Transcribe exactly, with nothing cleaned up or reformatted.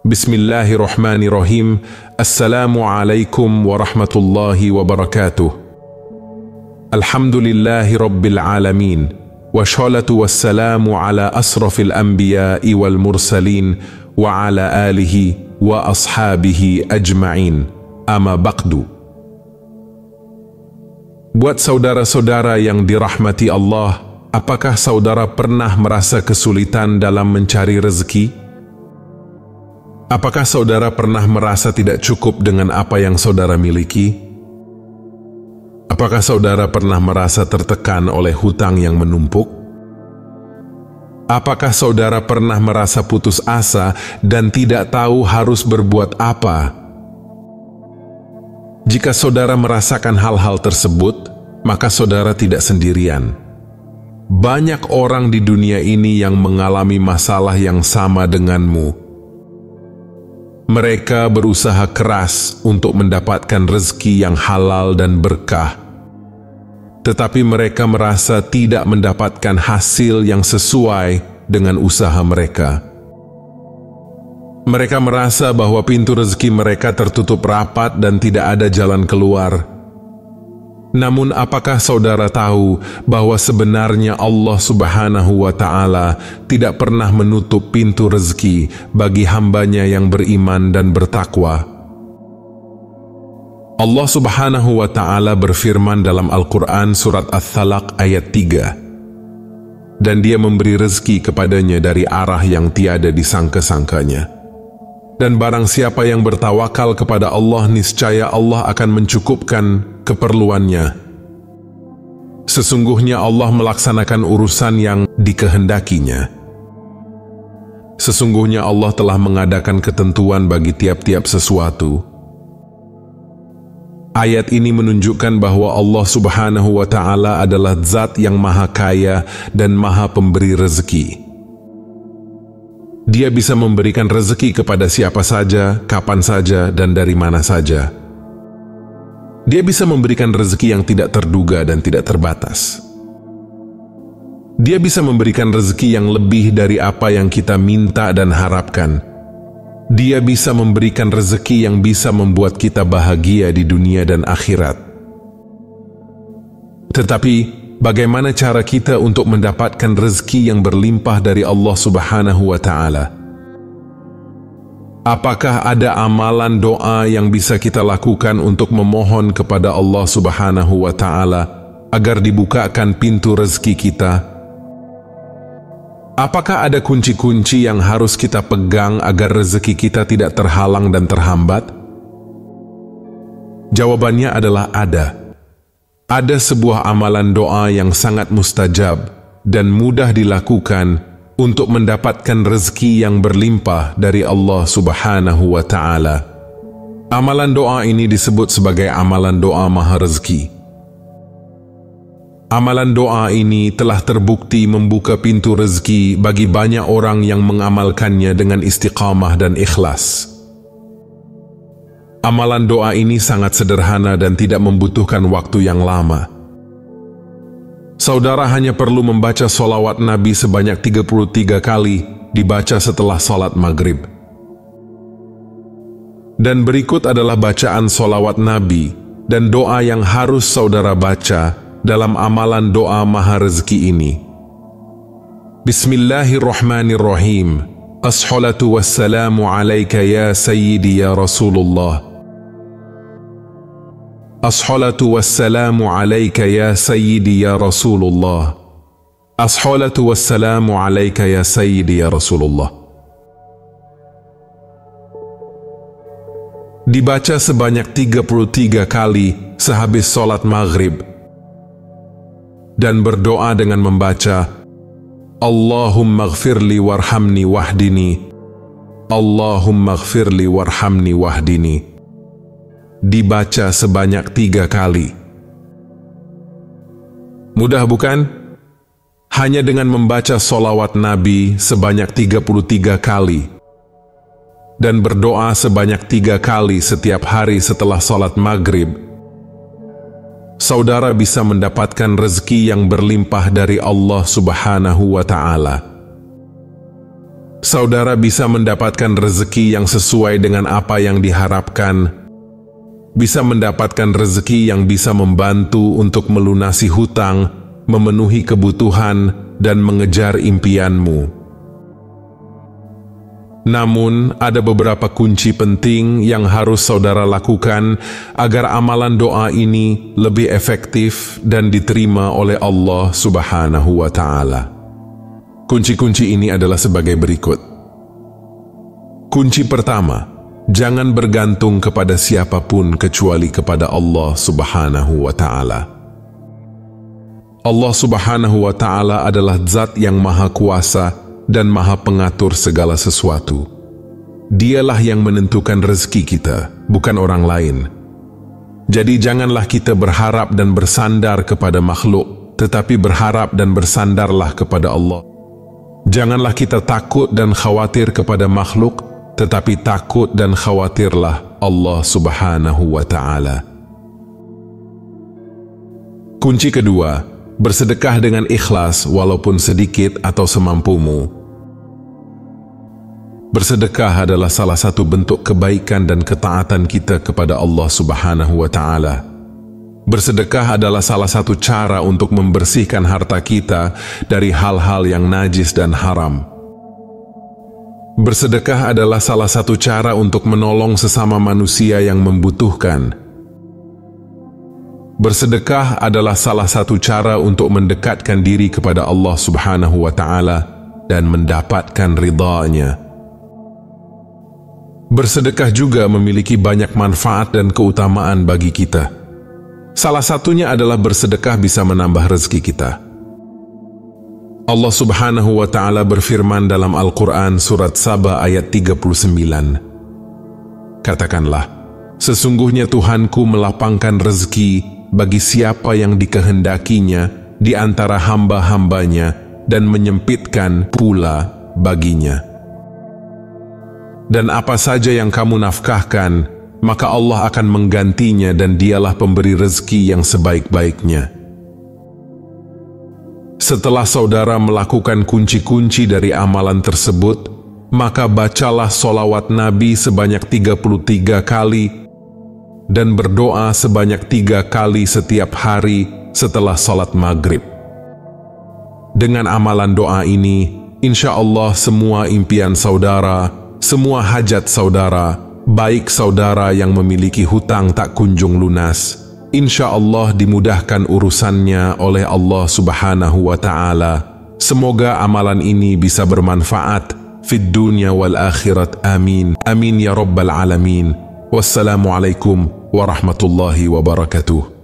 Bismillahirrahmanirrahim. Assalamualaikum warahmatullahi wabarakatuh. Alhamdulillahi rabbil alamin. Wassalatu wassalamu ala asrafil anbiya'i wal mursalin wa ala alihi wa ashabihi ajma'in. Amma ba'du. Buat saudara-saudara yang dirahmati Allah, apakah saudara pernah merasa kesulitan dalam mencari rezeki? Apakah saudara pernah merasa tidak cukup dengan apa yang saudara miliki? Apakah saudara pernah merasa tertekan oleh hutang yang menumpuk? Apakah saudara pernah merasa putus asa dan tidak tahu harus berbuat apa? Jika saudara merasakan hal-hal tersebut, maka saudara tidak sendirian. Banyak orang di dunia ini yang mengalami masalah yang sama denganmu. Mereka berusaha keras untuk mendapatkan rezeki yang halal dan berkah, tetapi mereka merasa tidak mendapatkan hasil yang sesuai dengan usaha mereka. Mereka merasa bahwa pintu rezeki mereka tertutup rapat dan tidak ada jalan keluar. Namun apakah saudara tahu bahwa sebenarnya Allah Subhanahu wa Ta'ala tidak pernah menutup pintu rezeki bagi hambanya yang beriman dan bertakwa? Allah Subhanahu wa Ta'ala berfirman dalam Al-Quran surat At-Thalaq ayat tiga, dan Dia memberi rezeki kepadanya dari arah yang tiada disangka-sangkanya. Dan barang siapa yang bertawakal kepada Allah, niscaya Allah akan mencukupkan keperluannya. Sesungguhnya Allah melaksanakan urusan yang dikehendakinya. Sesungguhnya Allah telah mengadakan ketentuan bagi tiap-tiap sesuatu. Ayat ini menunjukkan bahwa Allah Subhanahu wa Ta'ala adalah Zat yang Maha Kaya dan Maha Pemberi rezeki. Dia bisa memberikan rezeki kepada siapa saja, kapan saja, dan dari mana saja. Dia bisa memberikan rezeki yang tidak terduga dan tidak terbatas. Dia bisa memberikan rezeki yang lebih dari apa yang kita minta dan harapkan. Dia bisa memberikan rezeki yang bisa membuat kita bahagia di dunia dan akhirat. Tetapi, bagaimana cara kita untuk mendapatkan rezeki yang berlimpah dari Allah Subhanahu wa Ta'ala? Apakah ada amalan doa yang bisa kita lakukan untuk memohon kepada Allah Subhanahu wa Ta'ala agar dibukakan pintu rezeki kita? Apakah ada kunci-kunci yang harus kita pegang agar rezeki kita tidak terhalang dan terhambat? Jawabannya adalah ada. Ada sebuah amalan doa yang sangat mustajab dan mudah dilakukan untuk mendapatkan rezeki yang berlimpah dari Allah Subhanahu wa Ta'ala. Amalan doa ini disebut sebagai amalan doa maha rezeki. Amalan doa ini telah terbukti membuka pintu rezeki bagi banyak orang yang mengamalkannya dengan istiqamah dan ikhlas. Amalan doa ini sangat sederhana dan tidak membutuhkan waktu yang lama. Saudara hanya perlu membaca sholawat Nabi sebanyak tiga puluh tiga kali dibaca setelah sholat maghrib. Dan berikut adalah bacaan sholawat Nabi dan doa yang harus saudara baca dalam amalan doa maha rezeki ini. Bismillahirrahmanirrahim. Asholatu wassalamu alaika ya sayyidi ya Rasulullah. Asholatu wassalamu alaika ya sayyidi ya Rasulullah. Asholatu wassalamu alaika ya sayyidi ya Rasulullah. Dibaca sebanyak tiga puluh tiga kali sehabis sholat maghrib. Dan berdoa dengan membaca Allahumma ghfirli warhamni wahdini. Allahumma ghfirli warhamni wahdini. Dibaca sebanyak tiga kali. Mudah bukan? Hanya dengan membaca sholawat Nabi sebanyak tiga puluh tiga kali dan berdoa sebanyak tiga kali setiap hari setelah sholat maghrib, saudara bisa mendapatkan rezeki yang berlimpah dari Allah Subhanahu wa Ta'ala. saudara bisa mendapatkan rezeki yang sesuai dengan apa yang diharapkan, bisa mendapatkan rezeki yang bisa membantu untuk melunasi hutang, memenuhi kebutuhan, dan mengejar impianmu. Namun, ada beberapa kunci penting yang harus saudara lakukan agar amalan doa ini lebih efektif dan diterima oleh Allah Subhanahu wa Ta'ala. Kunci-kunci ini adalah sebagai berikut. Kunci pertama, jangan bergantung kepada siapapun kecuali kepada Allah Subhanahu wa Ta'ala. Allah Subhanahu wa Ta'ala adalah Zat yang Maha Kuasa dan Maha Pengatur segala sesuatu. Dialah yang menentukan rezeki kita, bukan orang lain. Jadi janganlah kita berharap dan bersandar kepada makhluk, tetapi berharap dan bersandarlah kepada Allah. Janganlah kita takut dan khawatir kepada makhluk, tetapi takut dan khawatirlah Allah Subhanahu wa Ta'ala. Kunci kedua, bersedekah dengan ikhlas walaupun sedikit atau semampumu. Bersedekah adalah salah satu bentuk kebaikan dan ketaatan kita kepada Allah Subhanahu wa Ta'ala. Bersedekah adalah salah satu cara untuk membersihkan harta kita dari hal-hal yang najis dan haram. Bersedekah adalah salah satu cara untuk menolong sesama manusia yang membutuhkan. Bersedekah adalah salah satu cara untuk mendekatkan diri kepada Allah Subhanahu wa Ta'ala dan mendapatkan ridha-Nya. Bersedekah juga memiliki banyak manfaat dan keutamaan bagi kita. Salah satunya adalah bersedekah bisa menambah rezeki kita. Allah Subhanahu wa Ta'ala berfirman dalam Al-Quran surat Saba ayat tiga puluh sembilan. Katakanlah, sesungguhnya Tuhanku melapangkan rezeki bagi siapa yang dikehendakinya di antara hamba-hambanya dan menyempitkan pula baginya. Dan apa saja yang kamu nafkahkan, maka Allah akan menggantinya dan Dialah pemberi rezeki yang sebaik-baiknya. Setelah saudara melakukan kunci-kunci dari amalan tersebut, maka bacalah sholawat Nabi sebanyak tiga puluh tiga kali dan berdoa sebanyak tiga kali setiap hari setelah salat maghrib. Dengan amalan doa ini, insya Allah semua impian saudara, semua hajat saudara, baik saudara yang memiliki hutang tak kunjung lunas, insya Allah dimudahkan urusannya oleh Allah Subhanahu wa Ta'ala. Semoga amalan ini bisa bermanfaat fid dunya wal akhirat. Amin. Amin ya rabbal alamin. Wassalamualaikum warahmatullahi wabarakatuh.